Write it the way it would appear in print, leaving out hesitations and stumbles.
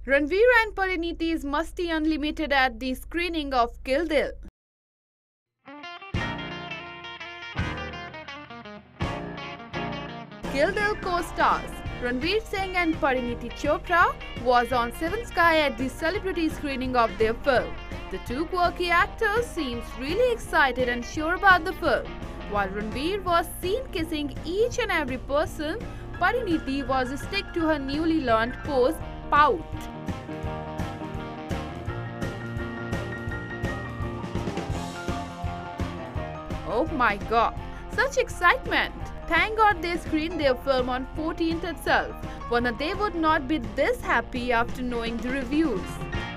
Ranveer and Pariniti's Masti Unlimited at the screening of Kill Dil. Kill Dil co-stars Ranveer Singh and Pariniti Chopra was on Seven Sky at the celebrity screening of their film. The two quirky actors seems really excited and sure about the film. While Ranveer was seen kissing each and every person, Pariniti was stick to her newly learned pose, pout. Oh my god, such excitement! Thank God they screened their film on 14th itself. Warna they would not be this happy after knowing the reviews.